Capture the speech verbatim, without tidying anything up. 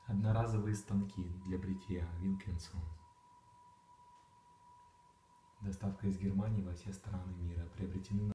Одноразовые станки для бритья Wilkinson. Доставка из Германии во все страны мира. Приобретены